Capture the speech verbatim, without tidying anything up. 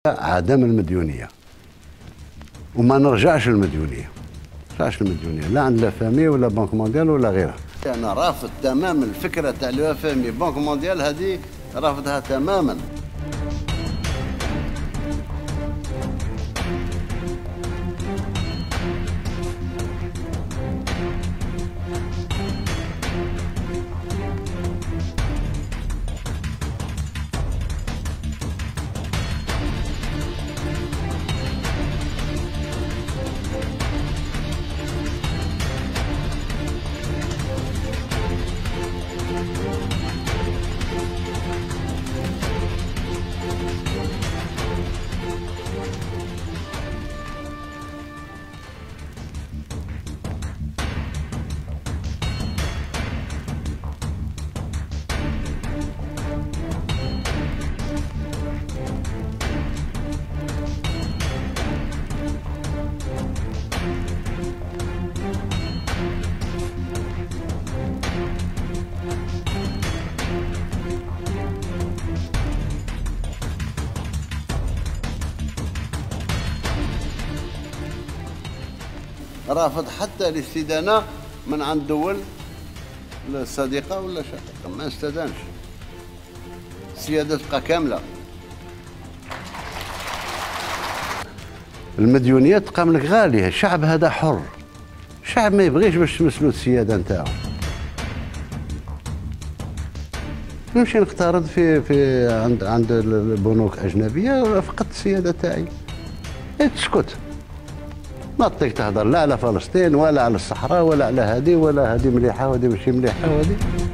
عدم المديونيه وما نرجعش للمديونيه، ما نرجعش للمديونيه لا عند لا فامي ولا بنك مونديال ولا غيرها. انا رافض تماما الفكره تاع لا فامي بنك مونديال، هذه رافضها تماما. رافض حتى الاستدانة من عند دول الصديقة ولا شقيقة، ما استدانش، السيادة تبقى كاملة. المديونية تقام لك غالية، الشعب هذا حر، الشعب ما يبغيش باش تمثلوا السيادة نتاعو. نمشي نقترض في في عند عند البنوك أجنبية، فقدت السيادة تاعي. تسكت، ما تطيق تهضر لا على فلسطين ولا على الصحراء ولا على هذه ولا هذه مليحه وهذه ماشي مليحه وهذه.